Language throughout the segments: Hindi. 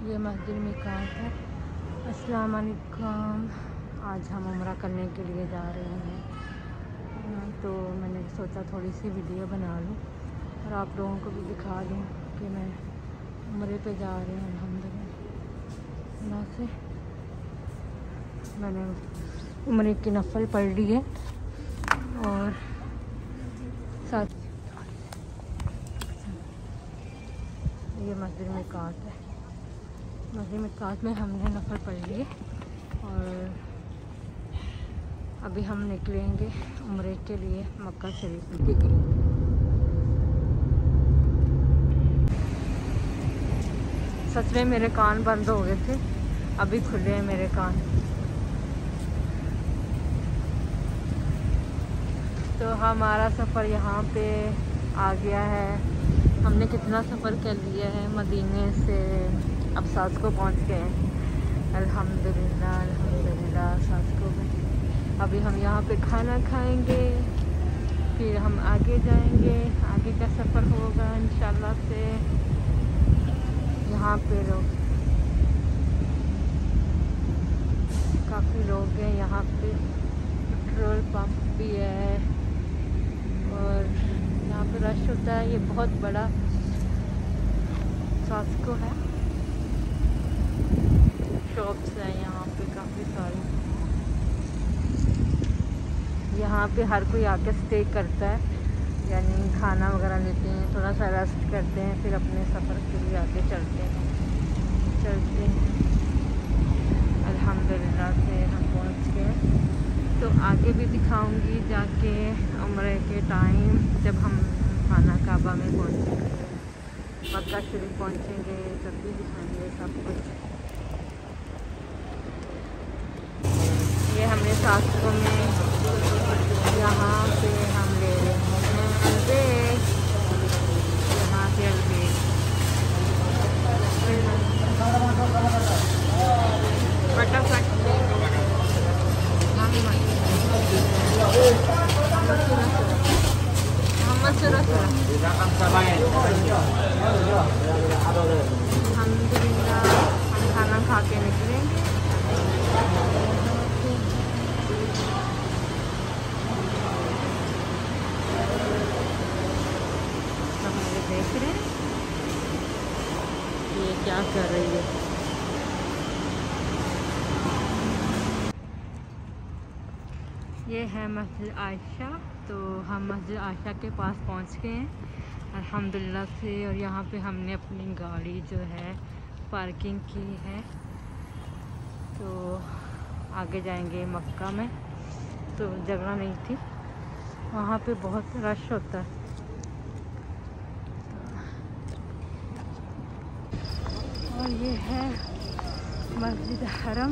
ये मस्जिद मिकात है। अस्सलाम वालेकुम। आज हम उम्रा करने के लिए जा रहे हैं, तो मैंने सोचा थोड़ी सी वीडियो बना लूँ और आप लोगों को भी दिखा दूँ कि मैं उम्रे पे जा रही हूँ। अल्हम्दुलिल्लाह से मैंने उम्रे की नफल पढ़ ली है और साथ ये मस्जिद मिकात है। मस्जिद मिकात में हमने नफल पढ़ लिए और अभी हम निकलेंगे उम्रे के लिए मक्का शरीफ। सच में मेरे कान बंद हो गए थे, अभी खुले हैं मेरे कान। तो हमारा सफ़र यहाँ पे आ गया है। हमने कितना सफ़र कर लिया है, मदीने से अब सासको पहुँच गए हैं। अल्हम्दुलिल्लाह अल्हम्दुलिल्लाह सासको में। अभी हम यहाँ पे खाना खाएंगे, फिर हम आगे जाएंगे। आगे का सफ़र होगा इंशाल्लाह से। यहाँ पे लोग काफ़ी लोग हैं, यहाँ पे पेट्रोल पंप भी है और यहाँ पे रश होता है। ये बहुत बड़ा सास्को है, शॉप्स हैं यहाँ पे काफ़ी सारी। यहाँ पे हर कोई आके स्टे करता है, यानी खाना वगैरह लेते हैं, थोड़ा सा रेस्ट करते हैं, फिर अपने सफ़र के लिए आगे चलते हैं। अल्हम्दुलिल्लाह से हम पहुँच गए। तो आगे भी दिखाऊंगी जाके उम्रे के टाइम, जब हम खाना काबा में पहुँचेंगे, मक्का शरीफ पहुँचेंगे, तब भी दिखाएंगे सब कुछ। ये हमने सासको में यहाँ पे हम ले रहे हैं अलबेग, यहाँ से अलबेग फटाफट अल्हम्दुलिल्लाह हम खाना खा के निकलेंगे। सब मुझे देख रहे हैं, ये क्या कर रही है। ये है मस्जिद आयशा। तो हम मस्जिद आयशा के पास पहुंच गए हैं अल्हम्दुलिल्लाह से। और यहाँ पे हमने अपनी गाड़ी जो है पार्किंग की है। तो आगे जाएंगे मक्का में, तो जगह नहीं थी, वहाँ पे बहुत रश होता है। और ये है मस्जिद हरम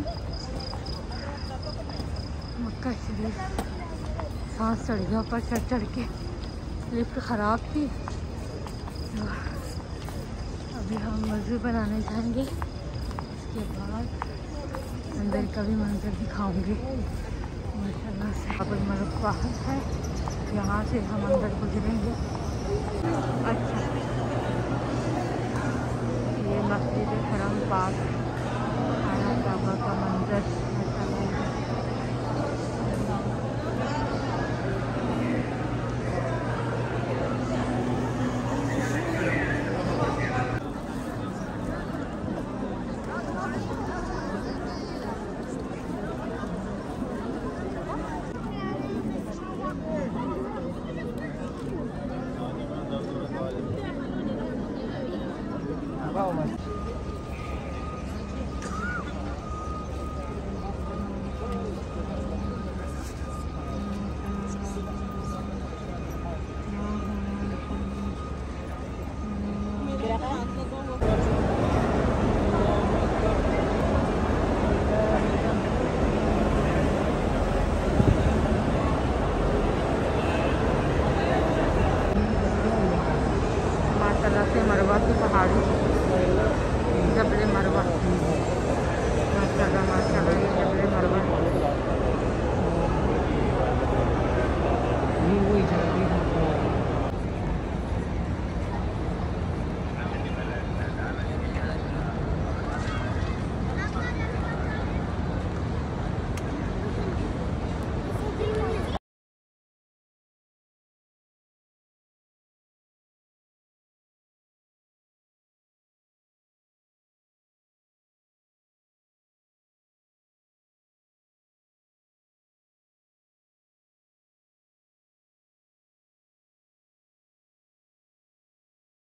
मक्का शरीफ। सांस सड़ियों पर चढ़ के, लिफ्ट ख़राब थी। तो अभी हम वज़ू बनाने जाएंगे, उसके बाद अंदर का भी मंजर दिखाऊंगी माशाल्लाह से। अब मरफ़ाहत है, यहाँ से हम अंदर गुजरेंगे। अच्छा, ये मस्जिद हरम पाक खाना काबा का मंजर माशाल्लाह से मरवा की पहाड़ी, जबल मरवा।